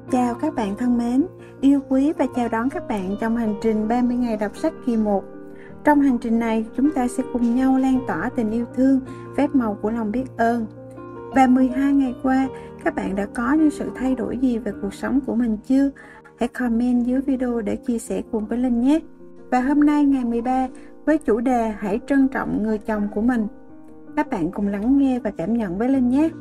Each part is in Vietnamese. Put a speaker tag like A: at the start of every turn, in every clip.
A: Chào các bạn thân mến, yêu quý và chào đón các bạn trong hành trình 30 ngày đọc sách kỳ 1. Trong hành trình này, chúng ta sẽ cùng nhau lan tỏa tình yêu thương, phép màu của lòng biết ơn. Và 12 ngày qua, các bạn đã có những sự thay đổi gì về cuộc sống của mình chưa? Hãy comment dưới video để chia sẻ cùng với Linh nhé. Và hôm nay ngày 13, với chủ đề hãy trân trọng người chồng của mình. Các bạn cùng lắng nghe và cảm nhận với Linh nhé.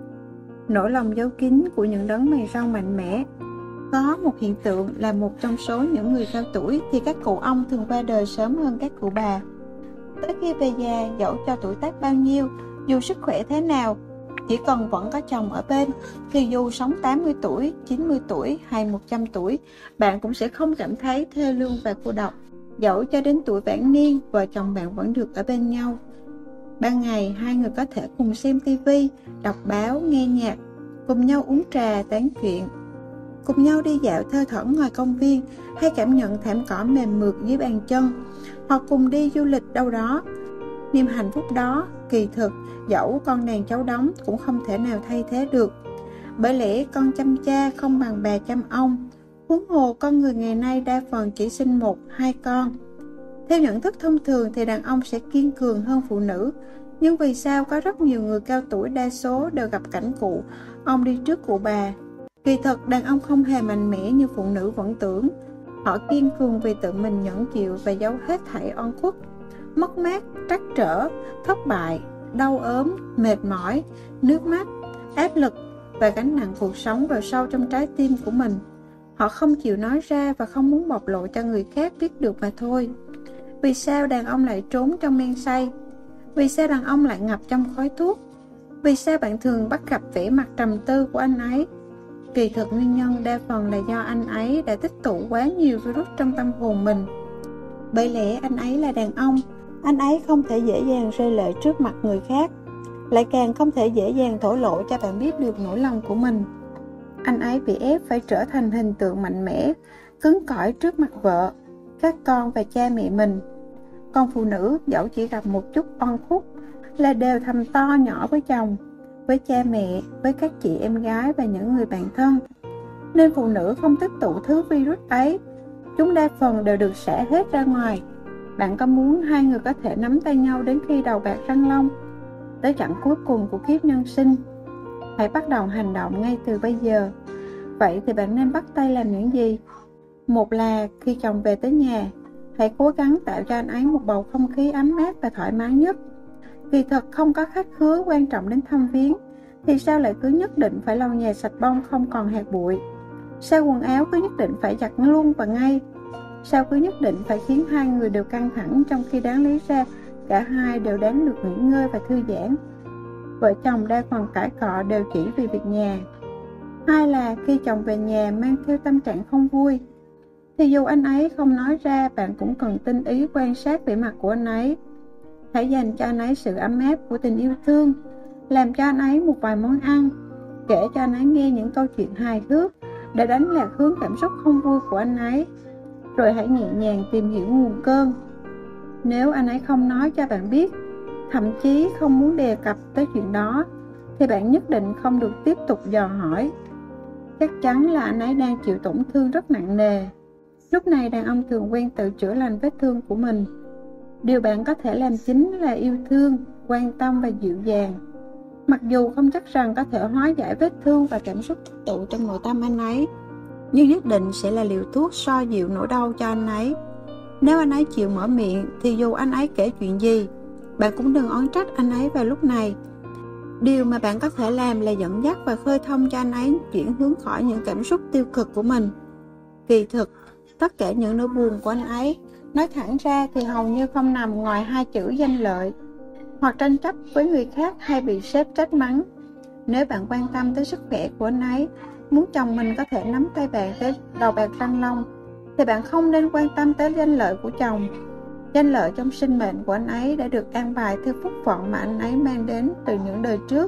A: Nỗi lòng giấu kín của những đấng mày râu mạnh mẽ. Có một hiện tượng là một trong số những người cao tuổi thì các cụ ông thường qua đời sớm hơn các cụ bà. Tới khi về già, dẫu cho tuổi tác bao nhiêu, dù sức khỏe thế nào, chỉ cần vẫn có chồng ở bên, thì dù sống 80 tuổi, 90 tuổi hay 100 tuổi, bạn cũng sẽ không cảm thấy thê lương và cô độc. Dẫu cho đến tuổi vãn niên, vợ chồng bạn vẫn được ở bên nhau. Ban ngày, hai người có thể cùng xem tivi, đọc báo, nghe nhạc, cùng nhau uống trà, tán chuyện, cùng nhau đi dạo thơ thẩn ngoài công viên hay cảm nhận thảm cỏ mềm mượt dưới bàn chân, hoặc cùng đi du lịch đâu đó. Niềm hạnh phúc đó, kỳ thực, dẫu con đàn cháu đống cũng không thể nào thay thế được. Bởi lẽ con chăm cha không bằng bà chăm ông, huống hồ con người ngày nay đa phần chỉ sinh 1-2 con. Theo nhận thức thông thường thì đàn ông sẽ kiên cường hơn phụ nữ, nhưng vì sao có rất nhiều người cao tuổi đa số đều gặp cảnh cụ ông đi trước cụ bà? Kỳ thực đàn ông không hề mạnh mẽ như phụ nữ vẫn tưởng. Họ kiên cường vì tự mình nhẫn chịu và giấu hết thảy oan khuất, mất mát, trắc trở, thất bại, đau ốm, mệt mỏi, nước mắt, áp lực và gánh nặng cuộc sống vào sâu trong trái tim của mình. Họ không chịu nói ra và không muốn bộc lộ cho người khác biết được mà thôi. Vì sao đàn ông lại trốn trong men say? Vì sao đàn ông lại ngập trong khói thuốc? Vì sao bạn thường bắt gặp vẻ mặt trầm tư của anh ấy? Kỳ thực nguyên nhân đa phần là do anh ấy đã tích tụ quá nhiều virus trong tâm hồn mình. Bởi lẽ anh ấy là đàn ông, anh ấy không thể dễ dàng rơi lệ trước mặt người khác, lại càng không thể dễ dàng thổ lộ cho bạn biết được nỗi lòng của mình. Anh ấy bị ép phải trở thành hình tượng mạnh mẽ, cứng cỏi trước mặt vợ, các con và cha mẹ mình. Còn phụ nữ dẫu chỉ gặp một chút oan khuất là đều thầm to nhỏ với chồng, với cha mẹ, với các chị em gái và những người bạn thân. Nên phụ nữ không tích tụ thứ virus ấy, chúng đa phần đều được xả hết ra ngoài. Bạn có muốn hai người có thể nắm tay nhau đến khi đầu bạc răng long, tới chặng cuối cùng của kiếp nhân sinh? Hãy bắt đầu hành động ngay từ bây giờ. Vậy thì bạn nên bắt tay làm những gì? Một là khi chồng về tới nhà, hãy cố gắng tạo cho anh ấy một bầu không khí ấm áp và thoải mái nhất. Kỳ thực không có khách khứa quan trọng đến thăm viếng, thì sao lại cứ nhất định phải lau nhà sạch bông không còn hạt bụi? Sao quần áo cứ nhất định phải giặt luôn và ngay? Sao cứ nhất định phải khiến hai người đều căng thẳng, trong khi đáng lý ra cả hai đều đáng được nghỉ ngơi và thư giãn? Vợ chồng đa phần cãi cọ đều chỉ vì việc nhà. Hai là khi chồng về nhà mang theo tâm trạng không vui, thì dù anh ấy không nói ra, bạn cũng cần tinh ý quan sát vẻ mặt của anh ấy. Hãy dành cho anh ấy sự ấm áp của tình yêu thương, làm cho anh ấy một vài món ăn, kể cho anh ấy nghe những câu chuyện hài hước để đánh lạc hướng cảm xúc không vui của anh ấy. Rồi hãy nhẹ nhàng tìm hiểu nguồn cơn. Nếu anh ấy không nói cho bạn biết, thậm chí không muốn đề cập tới chuyện đó, thì bạn nhất định không được tiếp tục dò hỏi. Chắc chắn là anh ấy đang chịu tổn thương rất nặng nề. Lúc này đàn ông thường quen tự chữa lành vết thương của mình. Điều bạn có thể làm chính là yêu thương, quan tâm và dịu dàng. Mặc dù không chắc rằng có thể hóa giải vết thương và cảm xúc tích tụ trong nội tâm anh ấy, nhưng nhất định sẽ là liều thuốc xoa dịu nỗi đau cho anh ấy. Nếu anh ấy chịu mở miệng, thì dù anh ấy kể chuyện gì, bạn cũng đừng oán trách anh ấy vào lúc này. Điều mà bạn có thể làm là dẫn dắt và khơi thông cho anh ấy chuyển hướng khỏi những cảm xúc tiêu cực của mình. Kỳ thực, tất cả những nỗi buồn của anh ấy, nói thẳng ra thì hầu như không nằm ngoài hai chữ danh lợi, hoặc tranh chấp với người khác hay bị sếp trách mắng. Nếu bạn quan tâm tới sức khỏe của anh ấy, muốn chồng mình có thể nắm tay bạn tới đầu bạc răng long, thì bạn không nên quan tâm tới danh lợi của chồng. Danh lợi trong sinh mệnh của anh ấy đã được an bài theo phúc phận mà anh ấy mang đến từ những đời trước.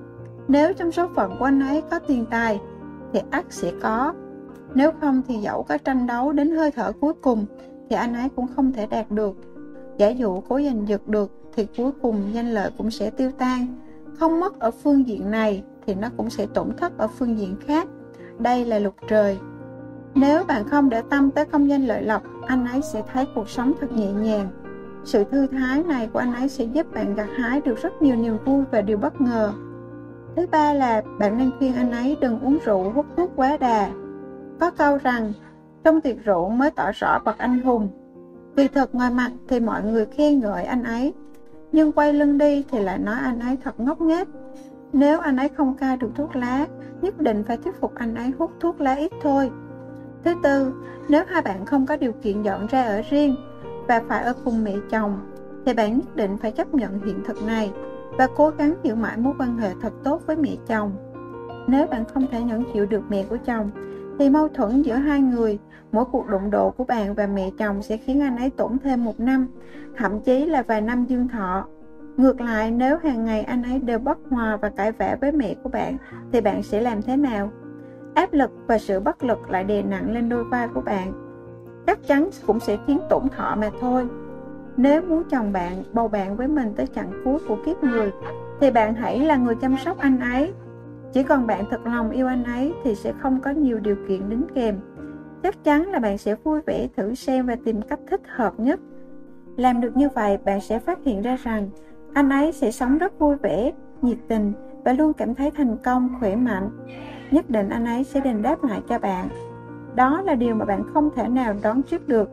A: Nếu trong số phận của anh ấy có tiền tài, thì ắt sẽ có. Nếu không thì dẫu có tranh đấu đến hơi thở cuối cùng, thì anh ấy cũng không thể đạt được. Giả dụ cố giành giật được, thì cuối cùng danh lợi cũng sẽ tiêu tan. Không mất ở phương diện này, thì nó cũng sẽ tổn thất ở phương diện khác. đây là luật trời. Nếu bạn không để tâm tới công danh lợi lộc, anh ấy sẽ thấy cuộc sống thật nhẹ nhàng. Sự thư thái này của anh ấy sẽ giúp bạn gặt hái được rất nhiều niềm vui và điều bất ngờ. Thứ ba là bạn nên khuyên anh ấy đừng uống rượu, hút thuốc quá đà. Có câu rằng, trong tiệc rượu mới tỏ rõ bậc anh hùng. Vì thật ngoài mặt thì mọi người khen ngợi anh ấy, nhưng quay lưng đi thì lại nói anh ấy thật ngốc nghếch. Nếu anh ấy không cai được thuốc lá, nhất định phải thuyết phục anh ấy hút thuốc lá ít thôi. Thứ tư, nếu hai bạn không có điều kiện dọn ra ở riêng và phải ở cùng mẹ chồng, thì bạn nhất định phải chấp nhận hiện thực này và cố gắng giữ mãi mối quan hệ thật tốt với mẹ chồng. Nếu bạn không thể nhẫn chịu được mẹ của chồng, thì mâu thuẫn giữa hai người, mỗi cuộc đụng độ của bạn và mẹ chồng sẽ khiến anh ấy tổn thêm 1 năm, thậm chí là vài năm dương thọ. Ngược lại, nếu hàng ngày anh ấy đều bất hòa và cãi vã với mẹ của bạn, thì bạn sẽ làm thế nào? Áp lực và sự bất lực lại đè nặng lên đôi vai của bạn, chắc chắn cũng sẽ khiến tổn thọ mà thôi. Nếu muốn chồng bạn bầu bạn với mình tới chặng cuối của kiếp người, thì bạn hãy là người chăm sóc anh ấy. Chỉ cần bạn thật lòng yêu anh ấy thì sẽ không có nhiều điều kiện đính kèm. Chắc chắn là bạn sẽ vui vẻ thử xem và tìm cách thích hợp nhất. Làm được như vậy, bạn sẽ phát hiện ra rằng anh ấy sẽ sống rất vui vẻ, nhiệt tình và luôn cảm thấy thành công, khỏe mạnh. Nhất định anh ấy sẽ đền đáp lại cho bạn. Đó là điều mà bạn không thể nào đoán trước được.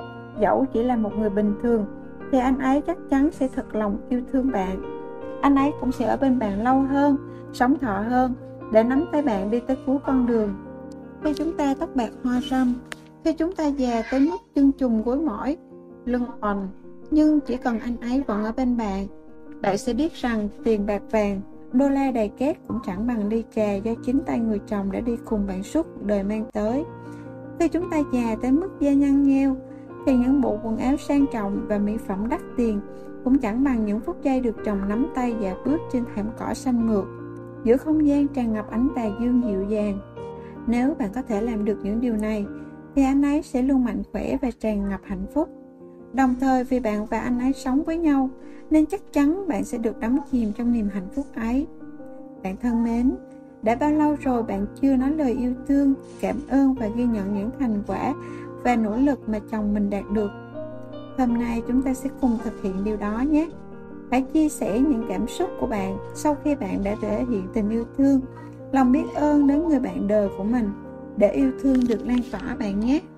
A: Dẫu chỉ là một người bình thường, thì anh ấy chắc chắn sẽ thật lòng yêu thương bạn. Anh ấy cũng sẽ ở bên bạn lâu hơn, sống thọ hơn, để nắm tay bạn đi tới cuối con đường. Khi chúng ta tóc bạc hoa râm, khi chúng ta già tới mức chân trùng gối mỏi, lưng oằn, nhưng chỉ cần anh ấy vẫn ở bên bạn, bạn sẽ biết rằng tiền bạc vàng, đô la đầy cát cũng chẳng bằng ly trà do chính tay người chồng đã đi cùng bạn suốt cuộc đời mang tới. Khi chúng ta già tới mức da nhăn nheo, thì những bộ quần áo sang trọng và mỹ phẩm đắt tiền cũng chẳng bằng những phút giây được chồng nắm tay dạo bước trên thảm cỏ xanh mượt, giữa không gian tràn ngập ánh tà dương dịu dàng. Nếu bạn có thể làm được những điều này, thì anh ấy sẽ luôn mạnh khỏe và tràn ngập hạnh phúc. Đồng thời vì bạn và anh ấy sống với nhau, nên chắc chắn bạn sẽ được đắm chìm trong niềm hạnh phúc ấy. Bạn thân mến, đã bao lâu rồi bạn chưa nói lời yêu thương, cảm ơn và ghi nhận những thành quả và nỗ lực mà chồng mình đạt được? Hôm nay chúng ta sẽ cùng thực hiện điều đó nhé. Hãy chia sẻ những cảm xúc của bạn sau khi bạn đã thể hiện tình yêu thương, lòng biết ơn đến người bạn đời của mình, để yêu thương được lan tỏa bạn nhé.